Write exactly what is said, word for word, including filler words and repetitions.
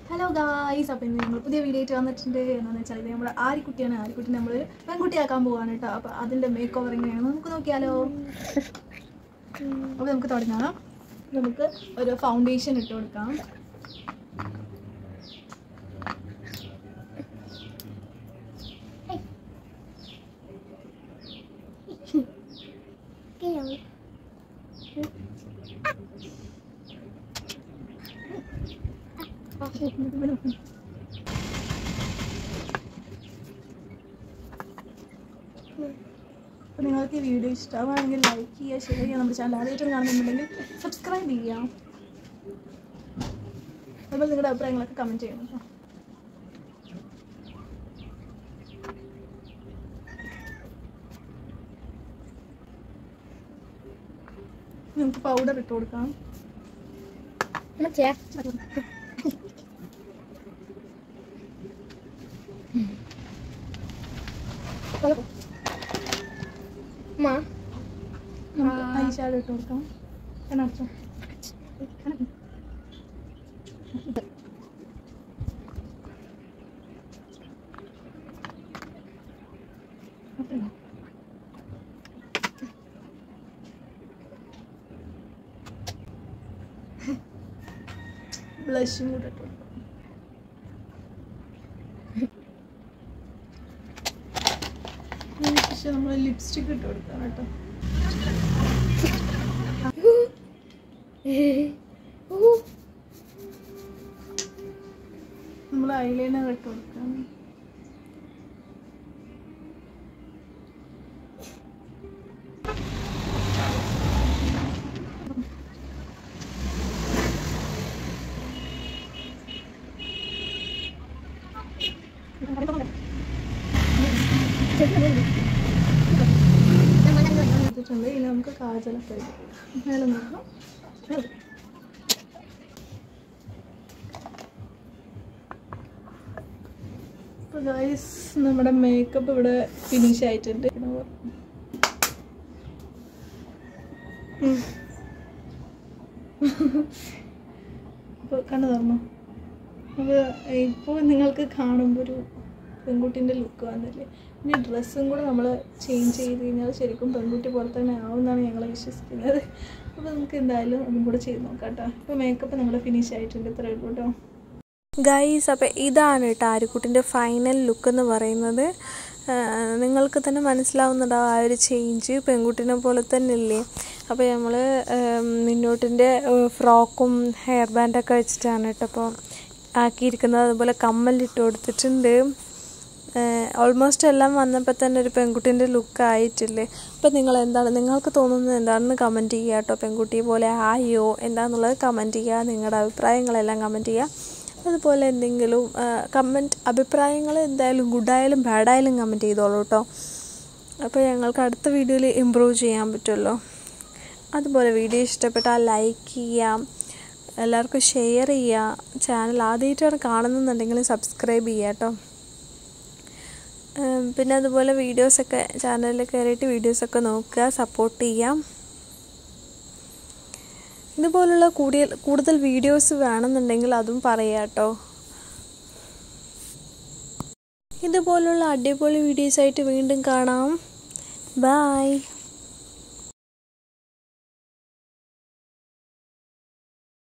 Hello guys, അപ്പോൾ നമ്മൾ പുതിയ വീഡിയോ ആയിട്ട് വന്നിട്ടുണ്ട്. എന്താണെന്ന് വെച്ചാൽ ഇത് നമ്മുടെ ആരിക്കുട്ടിയാണ്. ആരിക്കുട്ടി നമ്മൾ പെൺകുട്ടിയാക്കാൻ പോവാണ് കേട്ടോ. അപ്പോൾ അതിൻ്റെ മേക്ക് ഓവർ എങ്ങനെയാണെന്ന് നമുക്ക് നോക്കിയാലോ. അപ്പോൾ നമുക്ക് തുടങ്ങാം. നമുക്ക് ഒരു ഫൗണ്ടേഷൻ ഇട്ട് കൊടുക്കാം. അപ്പോൾ നിങ്ങൾക്ക് ഈ വീഡിയോ ഇഷ്ടമാണെങ്കിൽ ലൈക്ക് ചെയ്യുക, ഷെയർ ചെയ്യുക, നമ്മുടെ ചാനൽ ആദ്യമായിട്ടും കാണുന്നുണ്ടെങ്കിൽ സബ്സ്ക്രൈബ് ചെയ്യാം. അതുപോലെ നിങ്ങളുടെ അഭിപ്രായങ്ങളൊക്കെ കമൻറ്റ് ചെയ്യണം കേട്ടോ. നമുക്ക് പൗഡർ ഇട്ട് കൊടുക്കാം. ഐ ഷാഡോ ഇട്ട് കൊടുക്കാം. കണ്ണടച്ചോ. ബ്ലഷും കൂടെ ഇട്ട് കൊടുക്കാം. പക്ഷെ നമ്മൾ ലിപ്സ്റ്റിക് ഇട്ട് കൊടുക്കാം കേട്ടോ. നമ്മൾ ഐലൈനർ ഇട്ട് കൊടുക്കാം. ഇനി നമുക്ക് കാജലൊക്കെ മേലെ നോക്കാം. അപ്പോൾ ഗൈസ് നമ്മുടെ മേക്കപ്പ് ഇവിടെ ഫിനിഷ് ആയിട്ടുണ്ട്. അപ്പോൾ കണ്ടു തരണോ. അപ്പോൾ ഇപ്പോൾ നിങ്ങൾക്ക് കാണുമ്പോൾ ഒരു പെൺകുട്ടീൻ്റെ ലുക്ക് വന്നില്ലേ. ഇനി ഡ്രസ്സും കൂടെ നമ്മൾ ചേഞ്ച് ചെയ്ത് കഴിഞ്ഞാൽ ശരിക്കും പെൺകുട്ടി പോലെ തന്നെ ആവുമെന്നാണ് ഞങ്ങൾ വിശ്വസിക്കുന്നത്. അപ്പോൾ നമുക്ക് എന്തായാലും അതും കൂടെ ചെയ്ത് നോക്കാം കേട്ടോ. ഇപ്പോൾ മേക്കപ്പ് നമ്മുടെ ഫിനിഷ് ആയിട്ടുണ്ട്. ഇത്രയേ ഉള്ളൂ കേട്ടോ ഗൈസ്. അപ്പോൾ ഇതാണ് കേട്ടോ ആരിക്കുട്ടിൻ്റെ ഫൈനൽ ലുക്ക് എന്ന് പറയുന്നത്. നിങ്ങൾക്ക് തന്നെ മനസ്സിലാവുന്നുണ്ടോ ആ ഒരു ചേഞ്ച്. പെൺകുട്ടീനെ പോലെ തന്നെ ഇല്ലേ. അപ്പോൾ നമ്മൾ മിന്നോട്ടിൻ്റെ ഫ്രോക്കും ഹെയർ ബാൻഡൊക്കെ വെച്ചിട്ടാണ് കേട്ടോ അപ്പോൾ ആക്കിയിരിക്കുന്നത്. അതുപോലെ കമ്മലിട്ട് കൊടുത്തിട്ടുണ്ട്. ഓൾമോസ്റ്റ് എല്ലാം വന്നപ്പോൾ തന്നെ ഒരു പെൺകുട്ടീൻ്റെ ലുക്ക് ആയിട്ടില്ലേ. അപ്പോൾ നിങ്ങൾ എന്താണ് നിങ്ങൾക്ക് തോന്നുന്നത് എന്താണെന്ന് കമൻറ്റ് ചെയ്യുക കേട്ടോ. പെൺകുട്ടിയെ പോലെ ആയോ എന്താണെന്നുള്ളത് കമൻറ്റ് ചെയ്യുക. നിങ്ങളുടെ അഭിപ്രായങ്ങളെല്ലാം കമൻറ്റ് ചെയ്യുക. അതുപോലെ എന്തെങ്കിലും കമൻറ്റ് അഭിപ്രായങ്ങൾ എന്തായാലും ഗുഡായാലും ബാഡായാലും കമൻറ്റ് ചെയ്തോളൂ കേട്ടോ. അപ്പോൾ ഞങ്ങൾക്ക് അടുത്ത വീഡിയോയിൽ ഇമ്പ്രൂവ് ചെയ്യാൻ പറ്റുമല്ലോ. അതുപോലെ വീഡിയോ ഇഷ്ടപ്പെട്ടാൽ ലൈക്ക് ചെയ്യാം, എല്ലാവർക്കും ഷെയർ ചെയ്യുക. ചാനൽ ആദ്യമായിട്ടാണ് കാണുന്നുണ്ടെങ്കിൽ സബ്സ്ക്രൈബ് ചെയ്യുക കേട്ടോ. പിന്നെ അതുപോലെ വീഡിയോസൊക്കെ ചാനലിൽ കയറിയിട്ട് വീഡിയോസൊക്കെ നോക്കുക, സപ്പോർട്ട് ചെയ്യാം. ഇതുപോലുള്ള കൂടുതൽ കൂടുതൽ വീഡിയോസ് വേണമെന്നുണ്ടെങ്കിൽ അതും പറയാം കേട്ടോ. ഇതുപോലുള്ള അടിപൊളി വീഡിയോസായിട്ട് വീണ്ടും കാണാം. ബൈ.